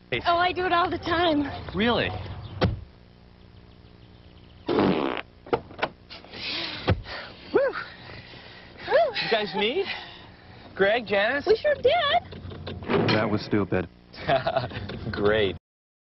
Oh, I do it all the time. Really? Woo. You guys meet? Greg, Janice? We sure did. That was stupid. Great.